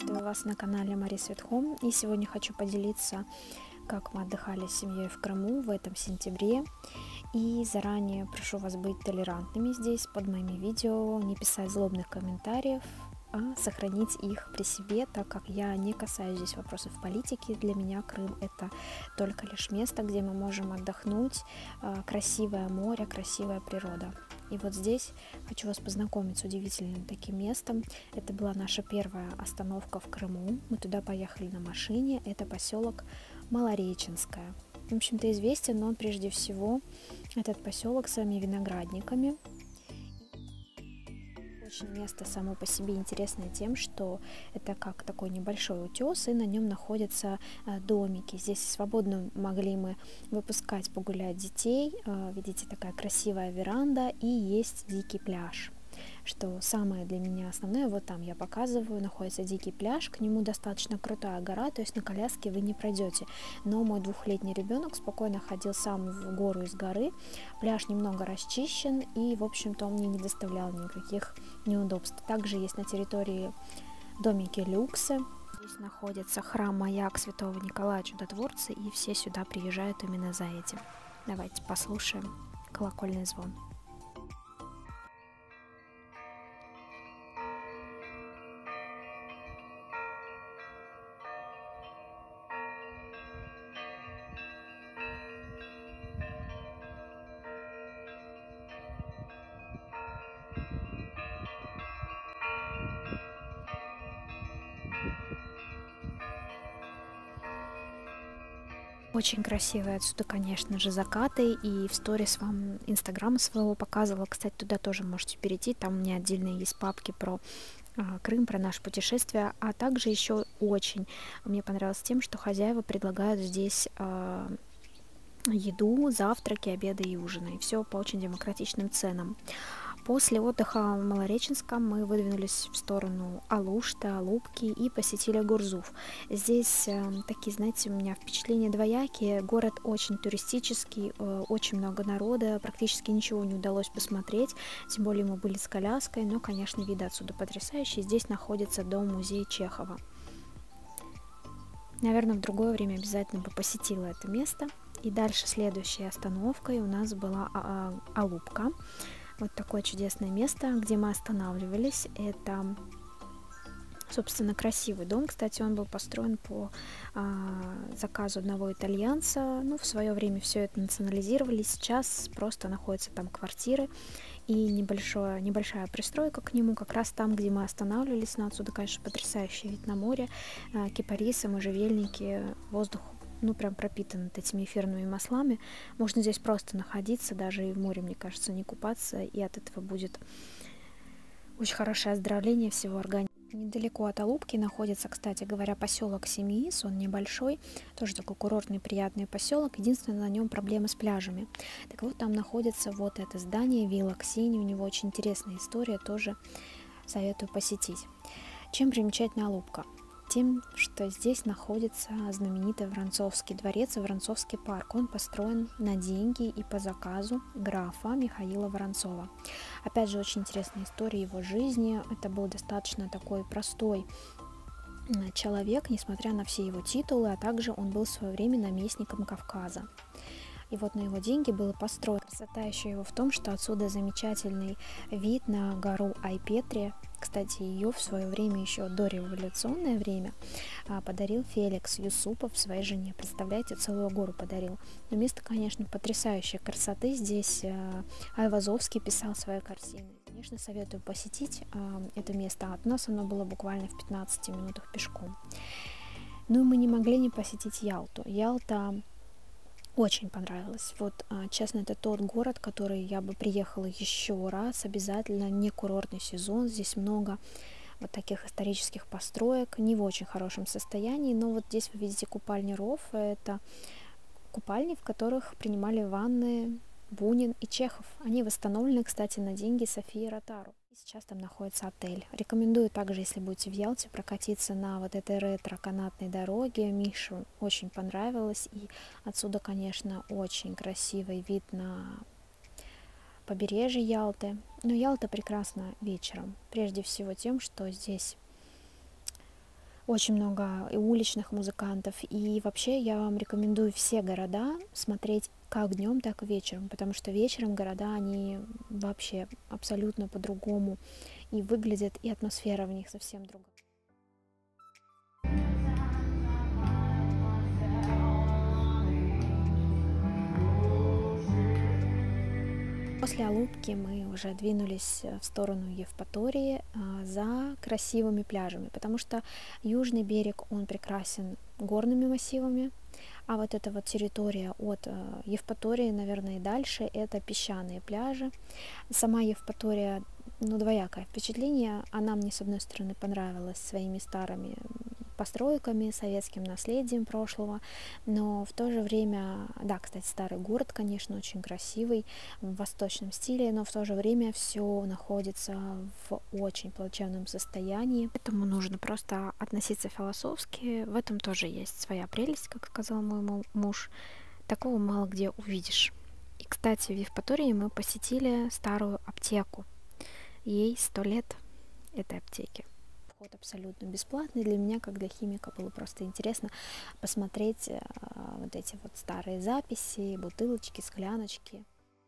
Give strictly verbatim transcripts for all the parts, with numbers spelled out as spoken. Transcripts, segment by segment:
Приветствую вас на канале Мари Светхом, и сегодня хочу поделиться, как мы отдыхали с семьей в Крыму в этом сентябре. И заранее прошу вас быть толерантными здесь под моими видео, не писать злобных комментариев, а сохранить их при себе, так как я не касаюсь здесь вопросов политики. Для меня Крым — это только лишь место, где мы можем отдохнуть, красивое море, красивая природа. И вот здесь хочу вас познакомить с удивительным таким местом. Это была наша первая остановка в Крыму. Мы туда поехали на машине. Это поселок Малореченское. В общем-то, известен он прежде всего, этот поселок, своими виноградниками. Очень место само по себе интересное тем, что это как такой небольшой утес, и на нем находятся домики. Здесь свободно могли мы выпускать погулять детей. Видите, такая красивая веранда, и есть дикий пляж. Что самое для меня основное, вот там я показываю, находится дикий пляж, к нему достаточно крутая гора, то есть на коляске вы не пройдете. Но мой двухлетний ребенок спокойно ходил сам в гору из горы. Пляж немного расчищен, и, в общем-то, он мне не доставлял никаких неудобств. Также есть на территории домики люксы. Здесь находится храм-маяк святого Николая Чудотворца, и все сюда приезжают именно за этим. Давайте послушаем колокольный звон. Очень красивые отсюда, конечно же, закаты, и в сторис вам инстаграма своего показывала. Кстати, туда тоже можете перейти, там у меня отдельные есть папки про а, Крым, про наше путешествие, а также еще очень мне понравилось тем, что хозяева предлагают здесь а, еду, завтраки, обеды и ужины, и все по очень демократичным ценам. После отдыха в Малореченском мы выдвинулись в сторону Алушты, Алупки и посетили Гурзуф. Здесь э, такие, знаете, у меня впечатления двоякие. Город очень туристический, э, очень много народа, практически ничего не удалось посмотреть, тем более мы были с коляской, но, конечно, виды отсюда потрясающие. Здесь находится дом-музей Чехова. Наверное, в другое время обязательно бы посетила это место. И дальше следующей остановкой у нас была Алупка. Вот такое чудесное место, где мы останавливались. Это, собственно, красивый дом. Кстати, он был построен по а, заказу одного итальянца. Ну, в свое время все это национализировали. Сейчас просто находятся там квартиры и небольшое, небольшая пристройка к нему, как раз там, где мы останавливались. Но отсюда, конечно, потрясающий вид на море. А, кипарисы, можжевельники, воздух ну прям пропитан этими эфирными маслами. Можно здесь просто находиться, даже и в море, мне кажется, не купаться, и от этого будет очень хорошее оздоровление всего организма. Недалеко от Алупки находится, кстати говоря, поселок Семиис, он небольшой, тоже такой курортный приятный поселок, единственное, на нем проблемы с пляжами. Так вот, там находится вот это здание, вилла Ксении, у него очень интересная история, тоже советую посетить. Чем примечательна Алупка? Тем, что здесь находится знаменитый Воронцовский дворец и Воронцовский парк. Он построен на деньги и по заказу графа Михаила Воронцова. Опять же, очень интересная история его жизни. Это был достаточно такой простой человек, несмотря на все его титулы, а также он был в свое время наместником Кавказа. И вот на его деньги было построено. Красота еще его в том, что отсюда замечательный вид на гору Айпетри. Кстати, ее в свое время, еще дореволюционное время, подарил Феликс Юсупов своей жене. Представляете, целую гору подарил. Но место, конечно, потрясающей красоты. Здесь Айвазовский писал свои картины. Конечно, советую посетить это место. От нас оно было буквально в пятнадцати минутах пешком. Ну и мы не могли не посетить Ялту. Ялта очень понравилось. Вот, честно, это тот город, который я бы приехала еще раз, обязательно, не курортный сезон. Здесь много вот таких исторических построек, не в очень хорошем состоянии, но вот здесь вы видите купальни РОВ. Это купальни, в которых принимали ванны Бунин и Чехов. Они восстановлены, кстати, на деньги Софии Ротару. Сейчас там находится отель. Рекомендую также, если будете в Ялте, прокатиться на вот этой ретро-канатной дороге. Мише очень понравилось. И отсюда, конечно, очень красивый вид на побережье Ялты. Но Ялта прекрасна вечером. Прежде всего тем, что здесь Очень много и уличных музыкантов. И вообще я вам рекомендую все города смотреть как днем, так и вечером, потому что вечером города, они вообще абсолютно по-другому и выглядят, и атмосфера в них совсем другая. После Алупки мы уже двинулись в сторону Евпатории за красивыми пляжами, потому что южный берег, он прекрасен горными массивами, а вот эта вот территория от Евпатории, наверное, и дальше, это песчаные пляжи. Сама Евпатория, ну, двоякое впечатление. Она мне, с одной стороны, понравилась своими старыми постройками, советским наследием прошлого, но в то же время, да, кстати, старый город, конечно, очень красивый, в восточном стиле, но в то же время все находится в очень плачевном состоянии, поэтому нужно просто относиться философски. В этом тоже есть своя прелесть, как сказал мой муж, такого мало где увидишь. И, кстати, в Евпатории мы посетили старую аптеку, ей сто лет, этой аптеки. Вход абсолютно бесплатный. Для меня, как для химика, было просто интересно посмотреть э, вот эти вот старые записи, бутылочки, скляночки.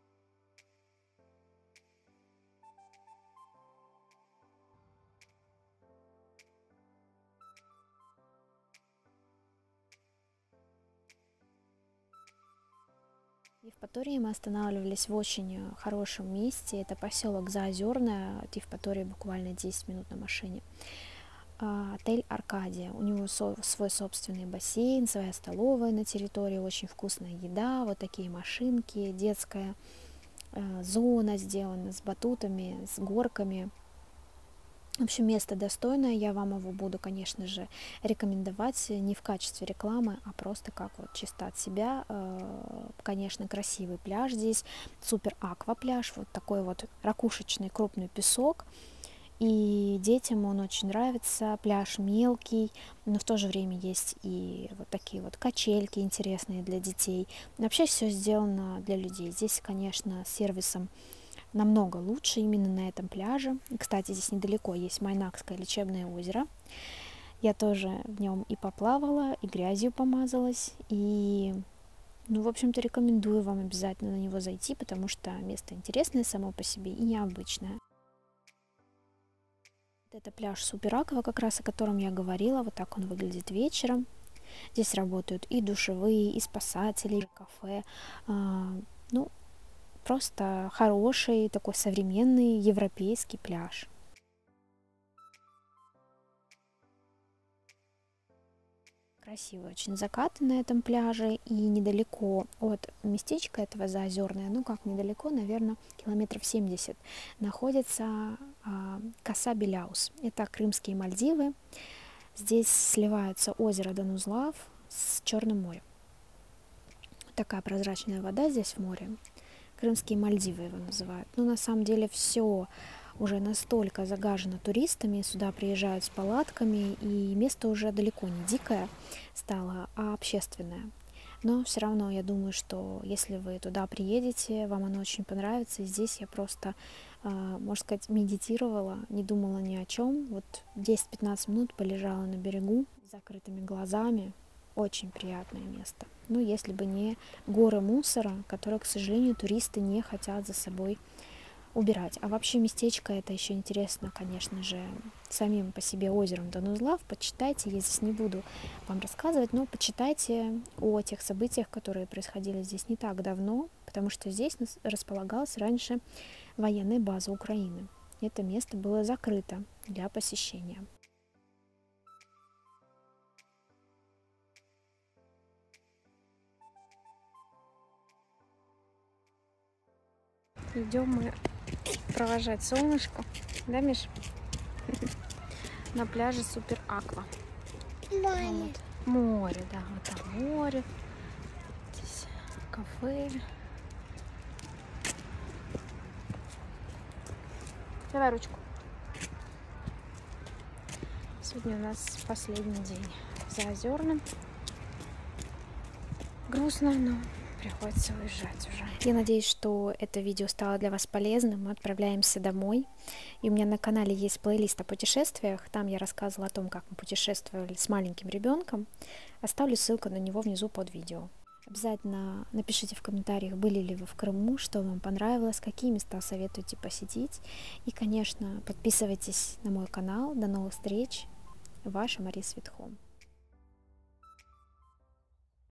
В Евпатории мы останавливались в очень хорошем месте. Это поселок Заозерное, от Евпатории буквально десять минут на машине. Отель Аркадия. У него свой собственный бассейн, своя столовая на территории, очень вкусная еда, вот такие машинки, детская зона сделана с батутами, с горками. В общем, место достойное, я вам его буду, конечно же, рекомендовать не в качестве рекламы, а просто как вот чисто от себя. Конечно, красивый пляж здесь, супер аква пляж, вот такой вот ракушечный крупный песок. И детям он очень нравится, пляж мелкий, но в то же время есть и вот такие вот качельки интересные для детей. Вообще все сделано для людей. Здесь, конечно, с сервисом намного лучше именно на этом пляже. И, кстати, здесь недалеко есть Майнакское лечебное озеро. Я тоже в нем и поплавала, и грязью помазалась, и, ну, в общем-то, рекомендую вам обязательно на него зайти, потому что место интересное само по себе и необычное. Это пляж Супер Аква, как раз о котором я говорила. Вот так он выглядит вечером. Здесь работают и душевые, и спасатели, и кафе. А, ну, просто хороший, такой современный европейский пляж. Красивый очень закат на этом пляже, и недалеко от местечка этого Заозерное, ну как недалеко, наверное, километров семьдесят, находится а, коса Беляус. Это Крымские Мальдивы. Здесь сливаются озеро Данузлав с Черным морем. Такая прозрачная вода здесь в море. Крымские Мальдивы его называют. Но на самом деле все уже настолько загажено туристами, сюда приезжают с палатками, и место уже далеко не дикое стало, а общественное. Но все равно я думаю, что если вы туда приедете, вам оно очень понравится. И здесь я просто, можно сказать, медитировала, не думала ни о чем. Вот десять-пятнадцать минут полежала на берегу с закрытыми глазами. Очень приятное место. Ну, если бы не горы мусора, которые, к сожалению, туристы не хотят за собой убирать. А вообще местечко это еще интересно, конечно же, самим по себе озером Данузлав. Почитайте, я здесь не буду вам рассказывать, но почитайте о тех событиях, которые происходили здесь не так давно, потому что здесь располагалась раньше военная база Украины. Это место было закрыто для посещения. Идем мы провожать солнышко, да, Миш? На пляже Супер Аква. Море. Вот. Море, да, вот там море. Здесь кафе. Давай ручку. Сегодня у нас последний день за Озерным. Грустно, но приходится уезжать уже. Я надеюсь, что это видео стало для вас полезным. Мы отправляемся домой. И у меня на канале есть плейлист о путешествиях. Там я рассказывала о том, как мы путешествовали с маленьким ребенком. Оставлю ссылку на него внизу под видео. Обязательно напишите в комментариях, были ли вы в Крыму, что вам понравилось, какие места советуете посетить. И, конечно, подписывайтесь на мой канал. До новых встреч. Ваша Мария Светхом.